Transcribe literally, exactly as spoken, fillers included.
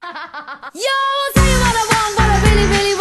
Yo, tell you what I want, what I really, really